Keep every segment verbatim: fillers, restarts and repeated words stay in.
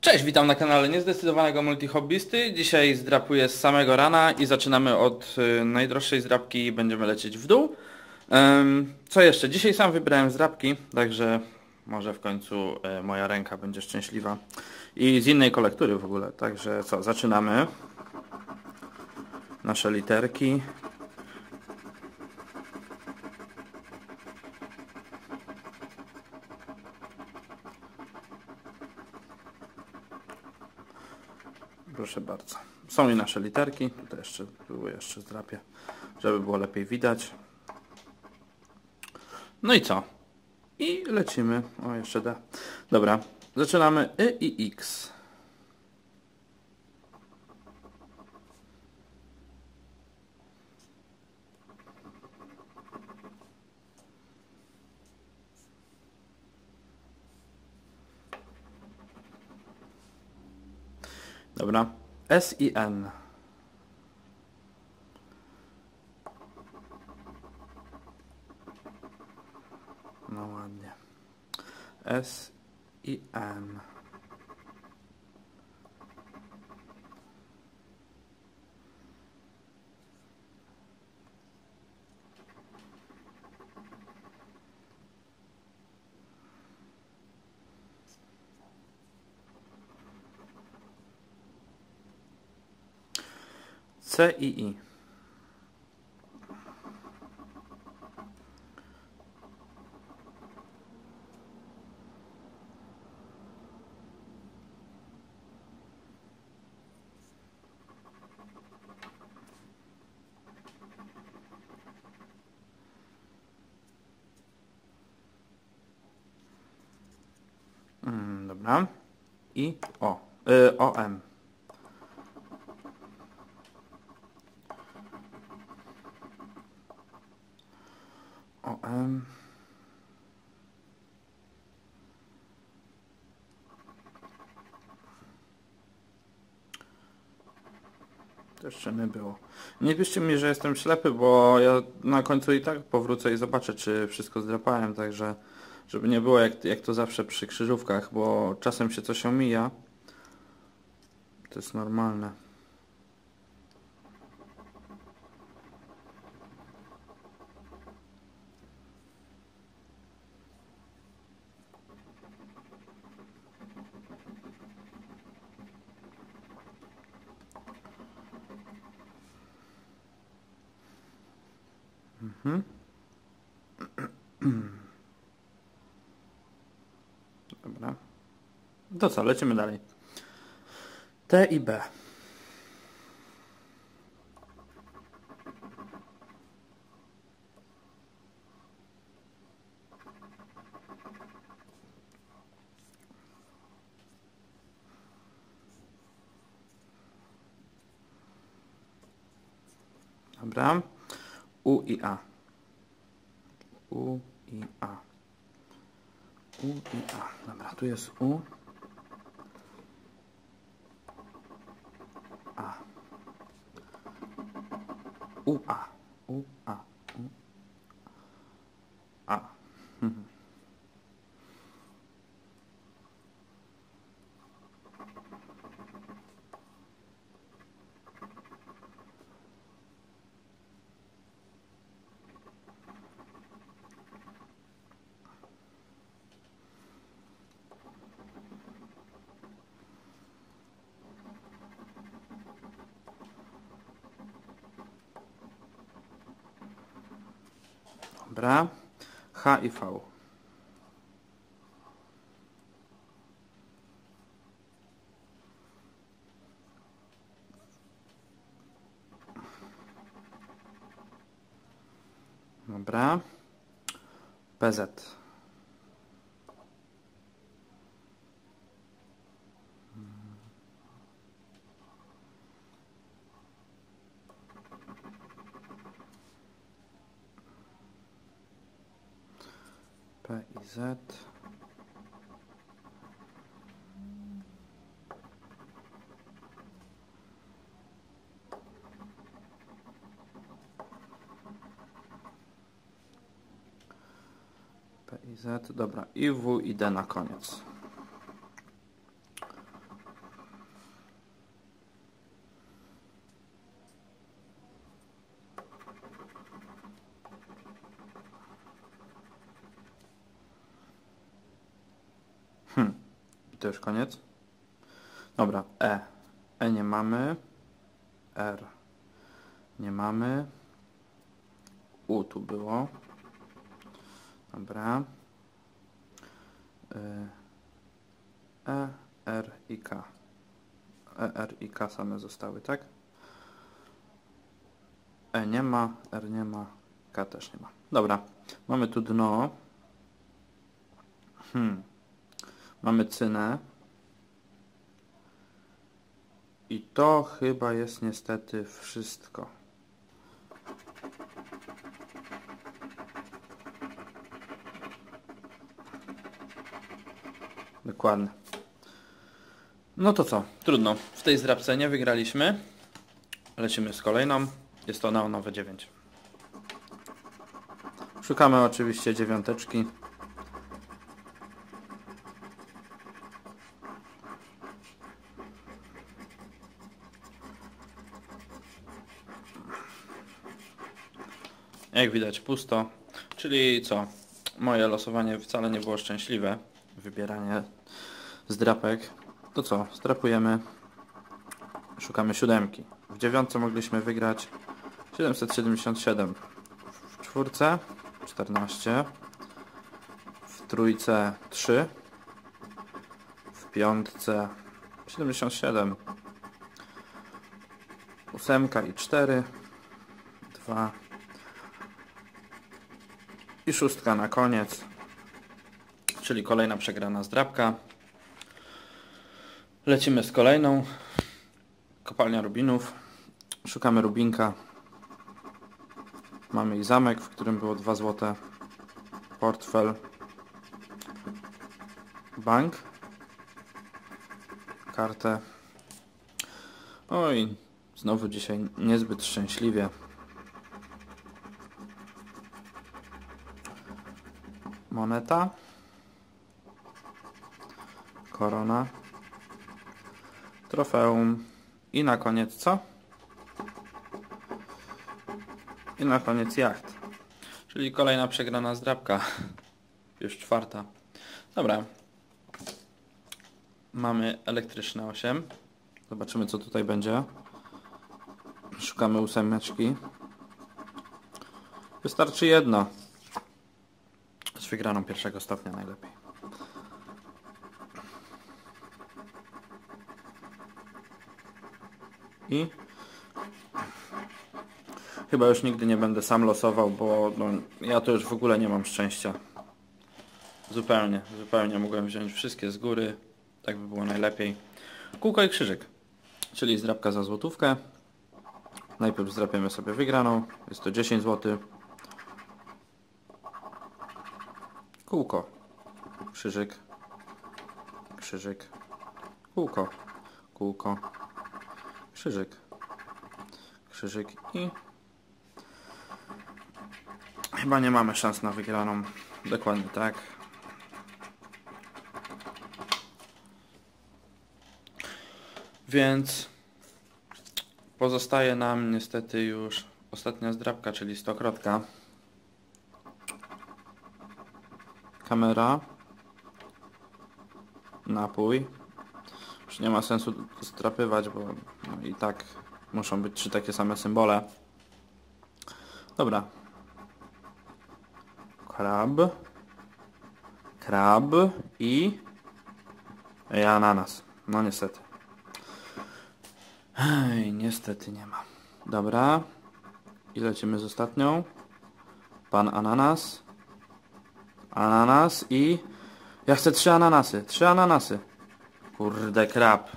Cześć, witam na kanale Niezdecydowanego Multihobbysty. Dzisiaj zdrapuję z samego rana i zaczynamy od y, najdroższej zdrapki i będziemy lecieć w dół. Ym, co jeszcze? Dzisiaj sam wybrałem zdrapki, także może w końcu y, moja ręka będzie szczęśliwa. I z innej kolektury w ogóle, także co, zaczynamy. Nasze literki. Proszę bardzo. Są i nasze literki. Tutaj jeszcze były jeszcze zdrapię, żeby było lepiej widać. No i co? I lecimy. O, jeszcze D. Dobra. Zaczynamy Y i X. Dobra. S i N. No ładnie. S i N. C i I. Mm, dobra. I O. Y, O M. O M. To jeszcze nie było. Nie piszcie mi, że jestem ślepy, bo ja na końcu i tak powrócę i zobaczę, czy wszystko zdrapałem, także żeby nie było jak, jak to zawsze przy krzyżówkach, bo czasem się coś omija. To jest normalne. Mhm. Dobra. To co, lecimy dalej. T i B. Dobra. U i A. U i A. U i A. Dobra, tu jest U. A. U A. U A. U A. Mhm. Dobra. H i V. Dobra. P Z. P i Z. P i Z. Dobra. I W i D na koniec. to już koniec. Dobra, E. E nie mamy. R. Nie mamy. U tu było. Dobra. E, R i K. E, R i K same zostały, tak? E nie ma, R nie ma, K też nie ma. Dobra, mamy tu dno. Hmm. Mamy cynę. I to chyba jest niestety wszystko. Dokładnie. No to co? Trudno. W tej zdrabce nie wygraliśmy. Lecimy z kolejną. Jest to neonowe dziewięć. Szukamy oczywiście dziewiąteczki. Jak widać pusto. Czyli co? Moje losowanie wcale nie było szczęśliwe. Wybieranie zdrapek. To co? Zdrapujemy. Szukamy siódemki. W dziewiątce mogliśmy wygrać siedemset siedemdziesiąt siedem. W czwórce czternaście. W trójce trzy. W piątce siedemdziesiąt siedem. Ósemka i cztery. dwa. I szóstka na koniec. Czyli kolejna przegrana zdrapka. Lecimy z kolejną. Kopalnia rubinów. Szukamy rubinka. Mamy i zamek, w którym było dwa złote. Portfel. Bank. Kartę. Oj, znowu dzisiaj niezbyt szczęśliwie. Moneta. Korona. Trofeum. I na koniec co? I na koniec jacht. Czyli kolejna przegrana zdrabka. Już czwarta. Dobra. Mamy elektryczne osiem. Zobaczymy co tutaj będzie. Szukamy ósemeczki. Wystarczy jedno. Z wygraną pierwszego stopnia najlepiej. I chyba już nigdy nie będę sam losował, bo no, ja to już w ogóle nie mam szczęścia. Zupełnie, zupełnie mogłem wziąć wszystkie z góry. Tak by było najlepiej. Kółko i krzyżyk. Czyli zdrabka za złotówkę. Najpierw zdrapiemy sobie wygraną. Jest to dziesięć złotych. Kółko. Krzyżyk. Krzyżyk. Kółko. Kółko. Krzyżyk. Krzyżyk i... Chyba nie mamy szans na wygraną. Dokładnie tak. Więc pozostaje nam niestety już ostatnia zdrabka, czyli stokrotka. Kamera. Napój. Już nie ma sensu strapywać, bo no i tak muszą być trzy takie same symbole. Dobra. Krab. Krab i... I ananas. No niestety. Ej, niestety nie ma. Dobra. I lecimy z ostatnią. Pan ananas. Ananas i... Ja chcę trzy ananasy. Trzy ananasy. Kurde, krab.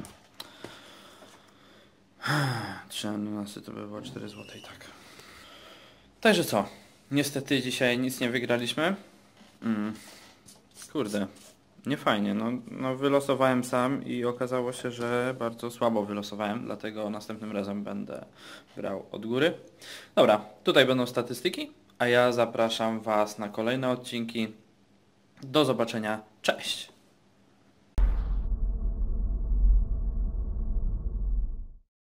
Trzy ananasy to by było cztery złote i tak. Także co? Niestety dzisiaj nic nie wygraliśmy. Mm. Kurde. Nie fajnie. No, no wylosowałem sam i okazało się, że bardzo słabo wylosowałem. Dlatego następnym razem będę brał od góry. Dobra. Tutaj będą statystyki. A ja zapraszam Was na kolejne odcinki. Do zobaczenia. Cześć!